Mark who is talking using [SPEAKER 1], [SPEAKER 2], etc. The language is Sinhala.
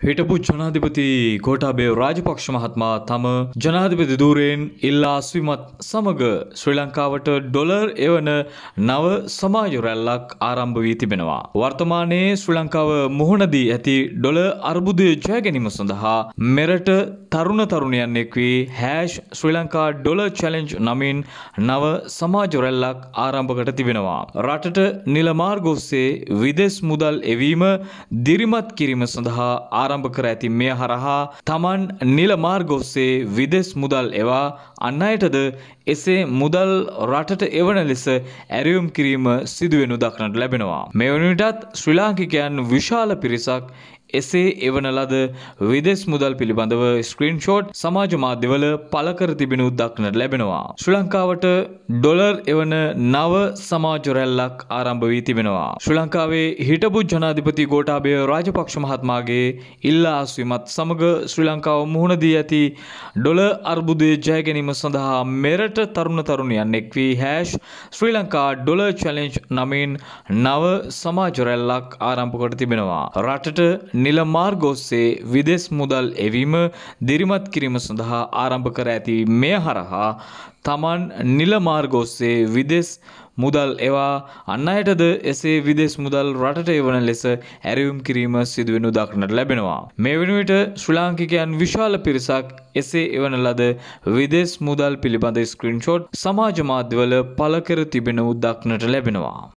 [SPEAKER 1] හිටපු ජනාධිපති ගෝඨාභය රාජපක්ෂ මහත්මයා තම ජනාධිපති ධූරයෙන් ඉල්ලා අස්විමත් සමග ශ්‍රී ලංකාවට ඩොලර් එවන නව සමාජ රැල්ලක් ආරම්භ වී තිබෙනවා. වර්තමානයේ ශ්‍රී ලංකාව මුහුණ දී ඇති ඩොලර් අර්බුදය ජය ගැනීම සඳහා මෙරට තරුණ තරුණියන් එක් වී ශ්‍රී ලංකා ඩොලර් චැලෙන්ජ් නමින් නව සමාජ රැල්ලක් ආරම්භ කර තිබෙනවා. රටට නිල මාර්ග ඔස්සේ විදෙස් මුදල් එවීම දිරිමත් කිරීම සඳහා ආරම්භ කර ඇති මෙය හරහා තමන් නිල මාර්ග ඔස්සේ විදෙස් මුදල් එවා අන් අයටද එසේ මුදල් රටට එවන ලෙස ඇරයුම් කිරීම සිදුවෙනු දක්නට ලැබෙනවා. මේ වන විටත් ශ්‍රී ලාංකිකයන් විශාල පිරිසක් එසේ එවන ලද විදෙස් මුදල් පිළිබඳව ස්ක්‍රීන්ෂොට් සමාජ මාධ්‍යවල පළ කර තිබෙනු දක්නට ලැබෙනවා. ශ්‍රී ලංකාවට ඩොලර් එවන නව සමාජ රැල්ලක් ආරම්භ වී තිබෙනවා. ශ්‍රී ලංකාවේ හිටපු ජනාධිපති ගෝඨාභය රාජපක්ෂ මහත්මයාගේ ඉල්ලා අස්වීමත් සමග ශ්‍රී ලංකාව මුහුණ දී ඇති ඩොලර් අර්බුදය ජය ගැනීම සඳහා මෙරට තරුණ තරුණියන් එක් වී ශ්‍රී ලංකා ඩොලර් චැලෙන්ජ් නමින් නව සමාජ රැල්ලක් ආරම්භ කොට තිබෙනවා. රටට නිල මාර්ග ඔස්සේ විදෙස් මුදල් එවීම දිරිමත් කිරීම සඳහා ආරම්භ කර ඇති මෙය හරහා තමන් නිල මාර්ග ඔස්සේ විදෙස් මුදල් එවා අන් අයටද එසේ විදෙස් මුදල් රටට එවන ලෙස ඇරයුම් කිරීම සිදුවෙනු දක්නට ලැබෙනවා. මේ වන විට ශ්‍රී ලාංකිකයන් විශාල පිරිසක් එසේ එවන ලද විදෙස් මුදල් පිළිබඳ ස්ක්‍රීන්ෂොට් සමාජ මාධ්‍යවල පළ කර තිබෙනු දක්නට ලැබෙනවා.